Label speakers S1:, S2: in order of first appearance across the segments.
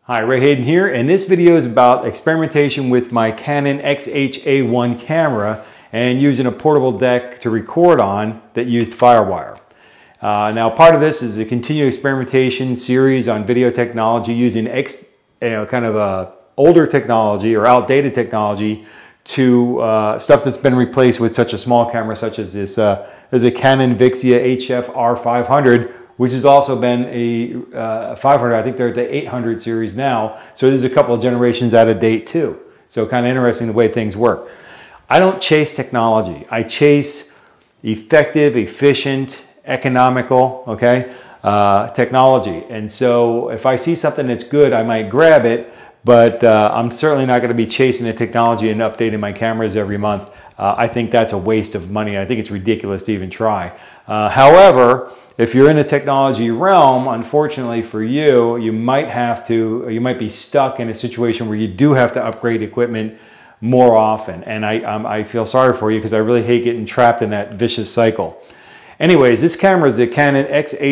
S1: Hi, Ray Hayden here, and this video is about experimentation with my Canon XH-A1 camera and using a portable deck to record on that used FireWire. Now, part of this is a continued experimentation series on video technology using kind of older technology or outdated technology to stuff that's been replaced with such a small camera, such as this. There's a Canon Vixia HF-R500, which has also been a 500. I think they're at the 800 series now. So there's a couple of generations out of date too. So kind of interesting the way things work. I don't chase technology. I chase effective, efficient, economical, technology. And so if I see something that's good, I might grab it, but I'm certainly not going to be chasing the technology and updating my cameras every month. I think that's a waste of money. I think it's ridiculous to even try. However, if you're in the technology realm, unfortunately for you, you might be stuck in a situation where you do have to upgrade equipment more often. And I feel sorry for you because I really hate getting trapped in that vicious cycle. Anyways, this camera is the Canon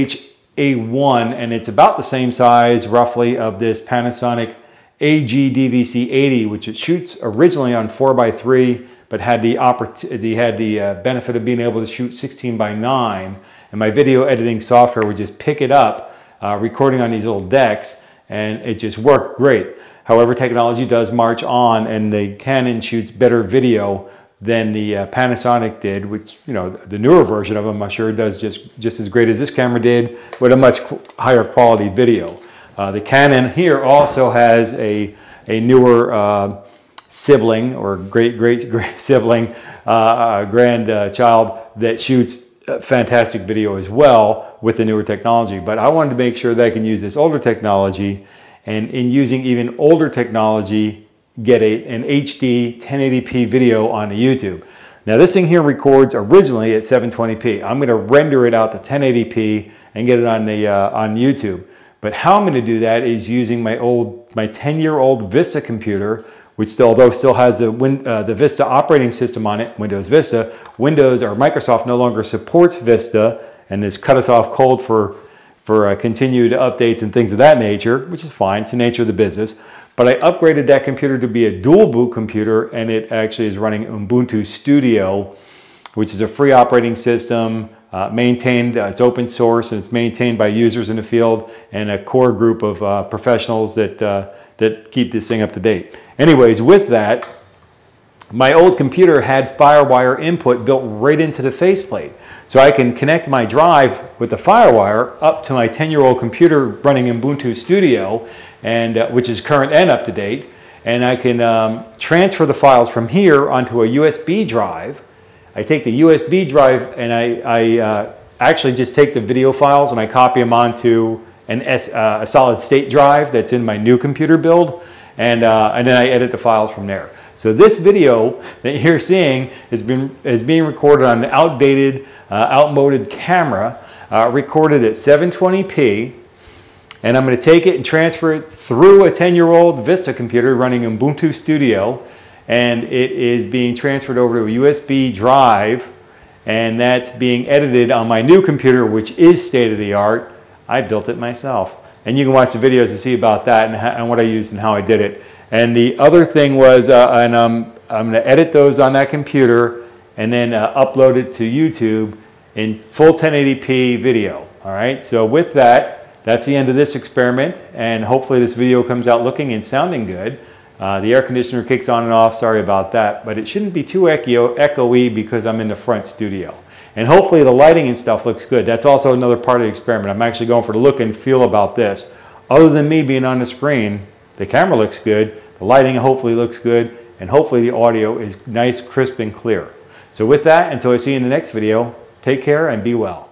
S1: XH-A1, and it's about the same size roughly of this Panasonic AG-DVC-80, which it shoots originally on 4x3, but had the benefit of being able to shoot 16:9. And my video editing software would just pick it up, recording on these little decks, and it just worked great. However, technology does march on, and the Canon shoots better video than the Panasonic did, which, you know, the newer version of them, I'm sure, does just as great as this camera did, with a much higher quality video. The Canon here also has a newer sibling, or great sibling, grandchild that shoots fantastic video as well with the newer technology. But I wanted to make sure that I can use this older technology, and in using even older technology, get an HD 1080p video on the YouTube. Now this thing here records originally at 720p. I'm going to render it out to 1080p and get it on YouTube. But how I'm going to do that is using my 10-year-old Vista computer, which although still has the Vista operating system on it, Windows Vista. Windows or Microsoft no longer supports Vista and has cut us off cold for continued updates and things of that nature, which is fine. It's the nature of the business. But I upgraded that computer to be a dual boot computer, and it actually is running Ubuntu Studio, which is a free operating system, maintained, it's open source, and it's maintained by users in the field and a core group of professionals that keep this thing up to date. Anyways, with that, my old computer had FireWire input built right into the faceplate. So I can connect my drive with the FireWire up to my 10-year-old computer running Ubuntu Studio, and which is current and up to date. And I can transfer the files from here onto a USB drive. I take the USB drive and I actually just take the video files and I copy them onto a solid state drive that's in my new computer build, and then I edit the files from there. So this video that you're seeing is being recorded on an outdated, outmoded camera, recorded at 720p, and I'm going to take it and transfer it through a 10-year-old Vista computer running Ubuntu Studio, and it is being transferred over to a USB drive, and that's being edited on my new computer, which is state-of-the-art. I built it myself. And you can watch the videos to see about that and what I used and how I did it. And the other thing was, I'm going to edit those on that computer and then upload it to YouTube in full 1080p video. All right, so with that, that's the end of this experiment. And hopefully this video comes out looking and sounding good. The air conditioner kicks on and off, sorry about that. But it shouldn't be too echoey because I'm in the front studio. And hopefully the lighting and stuff looks good. That's also another part of the experiment. I'm actually going for the look and feel about this. Other than me being on the screen, the camera looks good, the lighting hopefully looks good, and hopefully the audio is nice, crisp, and clear. So with that, until I see you in the next video, take care and be well.